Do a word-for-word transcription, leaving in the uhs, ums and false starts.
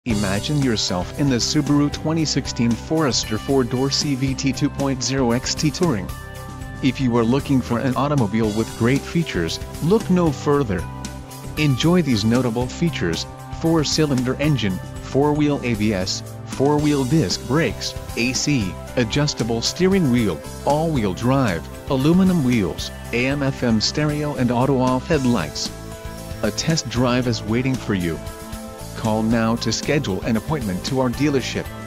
Imagine yourself in the Subaru twenty sixteen Forester four door C V T two point oh X T Touring. If you are looking for an automobile with great features, look no further. Enjoy these notable features: four cylinder engine, four wheel A B S, four wheel disc brakes, A C, adjustable steering wheel, all-wheel drive, aluminum wheels, A M F M stereo and auto-off headlights. A test drive is waiting for you. Call now to schedule an appointment to our dealership.